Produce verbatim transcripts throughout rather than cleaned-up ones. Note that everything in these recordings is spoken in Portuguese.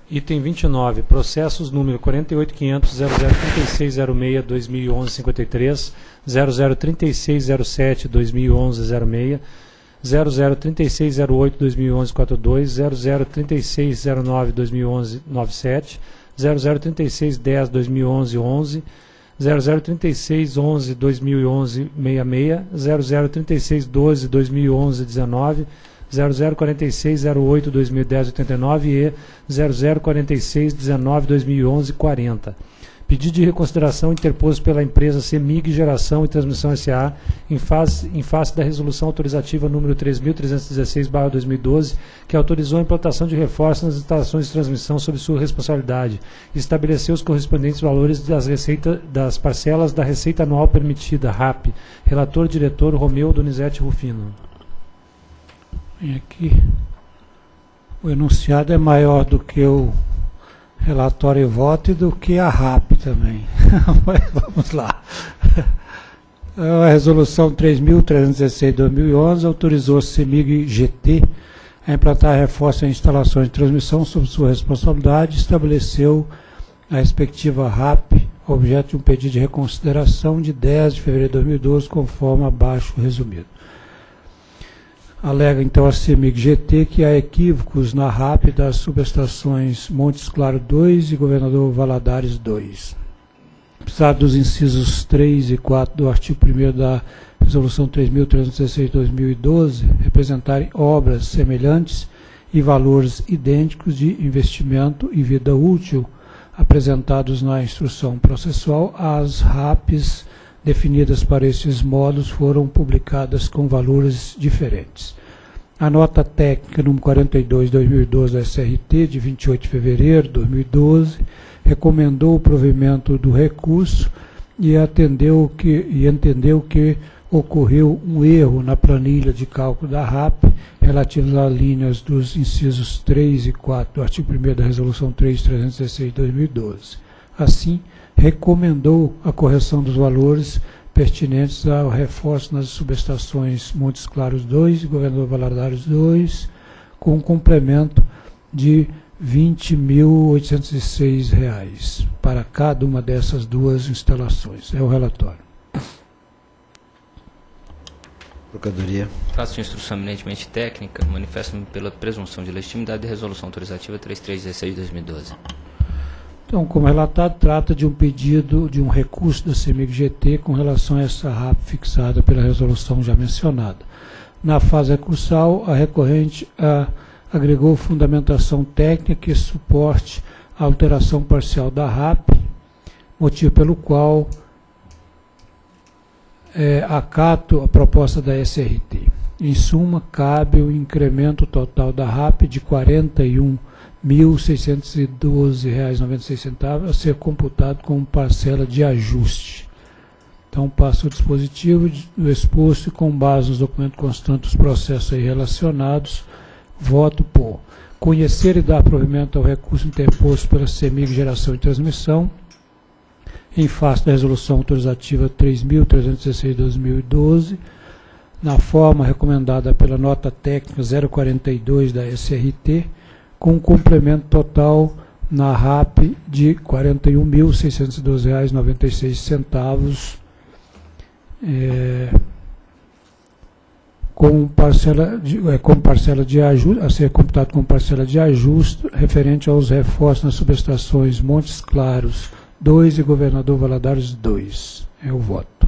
Item vinte e nove, processos número quarenta e oito quinhentos, zero zero trinta e seis zero seis, dois mil e onze, cinquenta e três, zero zero trinta e seis zero sete, dois mil e onze, zero seis, zero zero trinta e seis zero oito, dois mil e onze, quarenta e dois, zero zero trinta e seis zero nove, dois mil e onze, noventa e sete, zero zero trinta e seis dez, dois mil e onze, onze, zero zero trinta e seis onze, dois mil e onze, sessenta e seis, zero zero trinta e seis doze, dois mil e onze, dezenove, zero zero quarenta e seis zero oito, dois mil e dez, oitenta e nove e zero zero quarenta e seis dezenove, dois mil e onze, quarenta. Pedido de reconsideração interposto pela empresa CEMIG Geração e Transmissão S A em face, em face da resolução autorizativa número três mil trezentos e dezesseis barra dois mil e doze, que autorizou a implantação de reforços nas instalações de transmissão sob sua responsabilidade e estabeleceu os correspondentes valores das, receita, das parcelas da receita anual permitida, R A P. Relator, diretor, Romeu Donizete Rufino. Vem aqui. O enunciado é maior do que o relatório e voto e do que a R A P também. Mas vamos lá. A resolução três mil trezentos e dezesseis barra dois mil e onze autorizou a CEMIG G T a implantar reforços em instalações de transmissão sob sua responsabilidade e estabeleceu a respectiva R A P, objeto de um pedido de reconsideração de dez de fevereiro de dois mil e doze, conforme abaixo resumido. Alega então a CEMIG G T que há equívocos na R A P das subestações Montes Claros dois e Governador Valadares dois. Apesar dos incisos três e quatro do artigo primeiro da Resolução três mil trezentos e dezesseis barra dois mil e doze representarem obras semelhantes e valores idênticos de investimento e vida útil apresentados na instrução processual, as R A Ps definidas para esses modos foram publicadas com valores diferentes. A nota técnica número quarenta e dois barra dois mil e doze da S R T, de vinte e oito de fevereiro de dois mil e doze, recomendou o provimento do recurso e, atendeu que, e entendeu que ocorreu um erro na planilha de cálculo da R A P relativos às linhas dos incisos três e quatro do artigo primeiro da Resolução três mil trezentos e dezesseis barra dois mil e doze. Assim, recomendou a correção dos valores pertinentes ao reforço nas subestações Montes Claros dois e Governador Valadares dois, com um complemento de vinte mil oitocentos e seis reais para cada uma dessas duas instalações. É o relatório. Procuradoria. Faço instrução eminentemente técnica, manifesto-me pela presunção de legitimidade da resolução autorizativa três mil trezentos e dezesseis barra dois mil e doze. Então, como relatado, trata de um pedido de um recurso da CEMIG G T com relação a essa R A P fixada pela resolução já mencionada. Na fase recursal, a recorrente a, agregou fundamentação técnica que suporte a alteração parcial da R A P, motivo pelo qual é, acato a proposta da S R T. Em suma, cabe o incremento total da R A P de quarenta e um mil seiscentos e doze reais e noventa e seis centavos a ser computado como parcela de ajuste. Então, passo o dispositivo do exposto e, com base nos documentos constantes dos processos aí relacionados, voto por conhecer e dar provimento ao recurso interposto pela CEMIG Geração e Transmissão, em face da resolução autorizativa três mil trezentos e dezesseis barra dois mil e doze, na forma recomendada pela nota técnica zero quarenta e dois da S R T, com um complemento total na R A P de quarenta e um mil seiscentos e doze reais e noventa e seis centavos, é, com parcela de, é, com parcela de ajuste, a ser computado com parcela de ajuste referente aos reforços nas subestações Montes Claros dois e Governador Valadares dois. É o voto.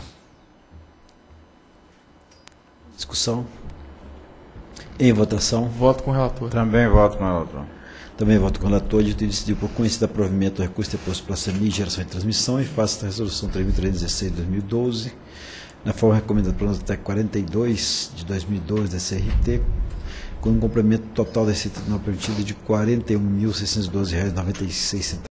Discussão. Em votação. Voto com o relator. Também voto com o relator. Também voto com o relator. De ter decidido por conhecido provimento do recurso interposto pela CEMIG Geração e Transmissão em face da resolução três mil trezentos e dezesseis barra dois mil e doze, na forma recomendada pela nota técnica quarenta e dois de dois mil e doze da S R T, com um complemento total da receita não permitida de quarenta e um mil seiscentos e doze reais e noventa e seis centavos.